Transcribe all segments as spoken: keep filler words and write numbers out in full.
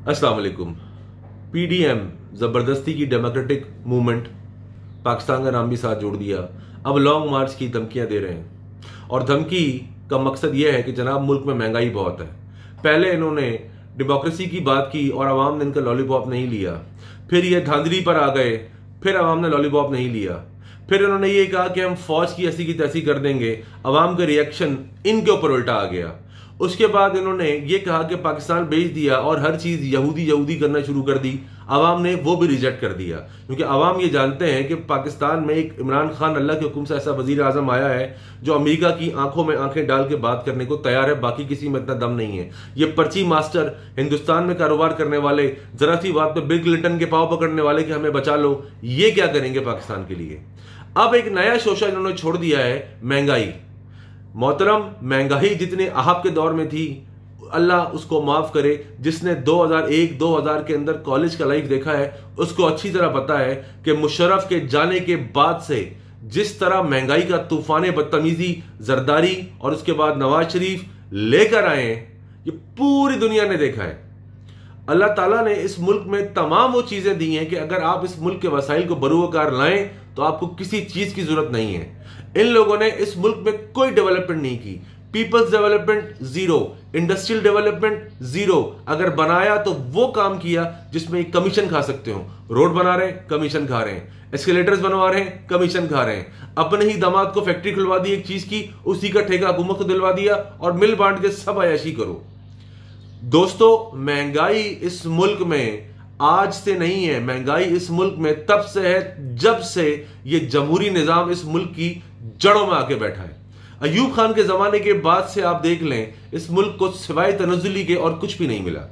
अस्सलाम वालेकुम। पीडीएम ज़बरदस्ती की डेमोक्रेटिक मूवमेंट, पाकिस्तान का नाम भी साथ जोड़ दिया, अब लॉन्ग मार्च की धमकियां दे रहे हैं। और धमकी का मकसद यह है कि जनाब मुल्क में महंगाई बहुत है। पहले इन्होंने डेमोक्रेसी की बात की और आवाम ने इनका लॉलीपॉप नहीं लिया, फिर ये धांधली पर आ गए, फिर आवाम ने लॉलीपॉप नहीं लिया, फिर इन्होंने ये कहा कि हम फौज की ऐसी की तैसी कर देंगे, आवाम का रिएक्शन इनके ऊपर उल्टा आ गया। उसके बाद इन्होंने ये कहा कि पाकिस्तान बेच दिया और हर चीज यहूदी यहूदी करना शुरू कर दी, आवाम ने वो भी रिजेक्ट कर दिया, क्योंकि आवाम ये जानते हैं कि पाकिस्तान में एक इमरान खान अल्लाह के हुक्म से ऐसा वजीर आजम आया है जो अमेरिका की आंखों में आंखें डाल के बात करने को तैयार है, बाकी किसी में इतना दम नहीं है। ये पर्ची मास्टर, हिंदुस्तान में कारोबार करने वाले, जरा सी बात पे बिल क्लिंटन के पांव पकड़ने वाले कि हमें बचा लो, ये क्या करेंगे पाकिस्तान के लिए। अब एक नया शोशा इन्होंने छोड़ दिया है, महंगाई। मोहतरम, महंगाई जितने आहब के दौर में थी, अल्लाह उसको माफ करे, जिसने दो हज़ार एक दो हज़ार के अंदर कॉलेज का लाइफ देखा है उसको अच्छी तरह पता है कि मुशर्रफ के जाने के बाद से जिस तरह महंगाई का तूफान बदतमीजी, जरदारी और उसके बाद नवाज शरीफ लेकर आए हैं, ये पूरी दुनिया ने देखा है। अल्लाह ताला ने इस मुल्क में तमाम वो चीजें दी हैं कि अगर आप इस मुल्क के वसाइल को बरूवकार लाएं तो आपको किसी चीज की जरूरत नहीं है। इन लोगों ने इस मुल्क में कोई डेवलपमेंट नहीं की, people's development zero, industrial development zero. अगर बनाया तो वो काम किया जिसमें कमीशन खा सकते हो। रोड बना रहे हैं, कमीशन खा रहे हैं, एस्केलेटर्स बनवा रहे हैं, कमीशन खा रहे हैं, अपने ही दामाद को फैक्ट्री खुलवा दी एक चीज की, उसी का ठेका हुकूमत को दिलवा दिया और मिल बांट के सब अयाशी करो। दोस्तों, महंगाई इस मुल्क में आज से नहीं है, महंगाई इस मुल्क में तब से है जब से ये जमहूरी निजाम इस मुल्क की जड़ों में आके बैठा है। अयूब खान के जमाने के बाद से आप देख लें, इस मुल्क को सिवाय तनज़्ज़ुली के और कुछ भी नहीं मिला।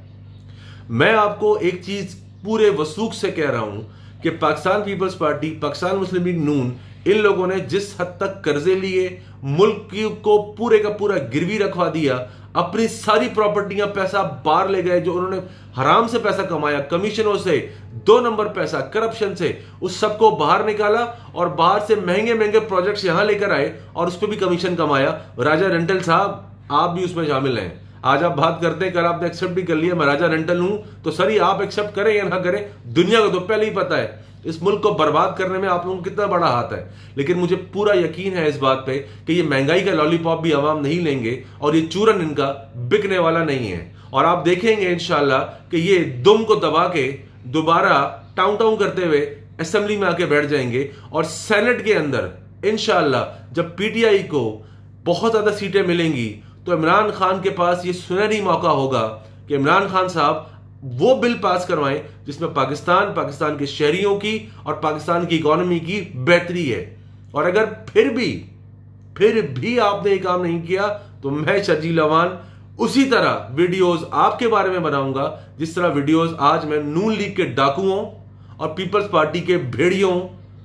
मैं आपको एक चीज पूरे वसूख से कह रहा हूं कि Pakistan people's party, Pakistan Muslim league Noon, इन लोगों ने जिस हद तक कर्जे लिए, मुल्क को पूरे का पूरा गिरवी रखवा दिया, अपनी सारी प्रॉपर्टियां, पैसा बाहर ले गए, जो उन्होंने हराम से पैसा कमाया, कमीशनों से, दो नंबर पैसा, करप्शन से, उस सबको बाहर निकाला और बाहर से महंगे महंगे प्रोजेक्ट्स यहां लेकर आए और उस पर भी कमीशन कमाया। राजा रेंटल साहब, आप भी उसमें शामिल हैं। आज आप बात करते हैं, कल आपने एक्सेप्ट भी कर लिया मैं राजा रेंटल हूं, तो सर ये आप एक्सेप्ट करें या ना करें, दुनिया को तो पहले ही पता है इस मुल्क को बर्बाद करने में आप लोगों को कितना बड़ा हाथ है। लेकिन मुझे पूरा यकीन है इस बात पे कि ये महंगाई का लॉलीपॉप भी आवाम नहीं लेंगे और ये चूरन इनका बिकने वाला नहीं है। और आप देखेंगे इंशाल्लाह कि ये दुम को दबा के दोबारा टाउन टाउन करते हुए असेंबली में आके बैठ जाएंगे और सेनेट के अंदर इंशाल्लाह जब पीटीआई को बहुत ज्यादा सीटें मिलेंगी तो इमरान खान के पास ये सुनहरी मौका होगा कि इमरान खान साहब वो बिल पास करवाएं जिसमें पाकिस्तान, पाकिस्तान के शहरियों की और पाकिस्तान की इकोनॉमी की बेहतरी है। और अगर फिर भी फिर भी आपने ये काम नहीं किया तो मैं शर्जील अवान उसी तरह वीडियोस आपके बारे में बनाऊंगा जिस तरह वीडियोस आज मैं नून लीग के डाकुओं और पीपल्स पार्टी के भेड़ियों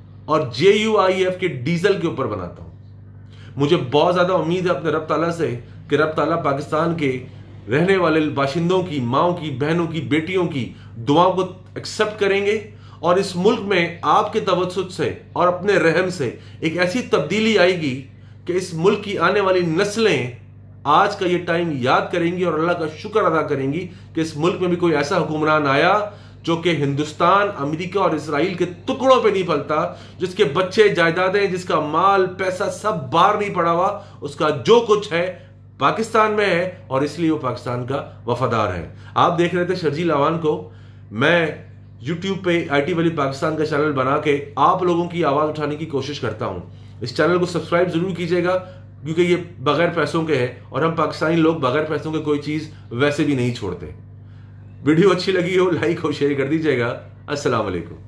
और जेयूआईएफ के डीजल के ऊपर बनाता हूं। मुझे बहुत ज्यादा उम्मीद है अपने रब ताला से कि रब ताला पाकिस्तान के रहने वाले बाशिंदों की, माओं की, बहनों की, बेटियों की दुआओं को एक्सेप्ट करेंगे और इस मुल्क में आपके तवज्जुद से और अपने रहम से एक ऐसी तब्दीली आएगी कि इस मुल्क की आने वाली नस्लें आज का ये टाइम याद करेंगी और अल्लाह का शुक्र अदा करेंगी कि इस मुल्क में भी कोई ऐसा हुक्मरान आया जो कि हिंदुस्तान, अमेरिका और इसराइल के टुकड़ों पे नहीं फलता, जिसके बच्चे, जायदादें, जिसका माल, पैसा सब बाहर नहीं पड़ा हुआ, उसका जो कुछ है पाकिस्तान में है और इसलिए वो पाकिस्तान का वफादार है। आप देख रहे थे शर्जील अवान को। मैं यूट्यूब पे आईटी वाली पाकिस्तान का चैनल बना के आप लोगों की आवाज उठाने की कोशिश करता हूं। इस चैनल को सब्सक्राइब जरूर कीजिएगा क्योंकि ये बगैर पैसों के हैं और हम पाकिस्तानी लोग बगैर पैसों के कोई चीज वैसे भी नहीं छोड़ते। वीडियो अच्छी लगी हो लाइक और शेयर कर दीजिएगा। अस्सलाम वालेकुम।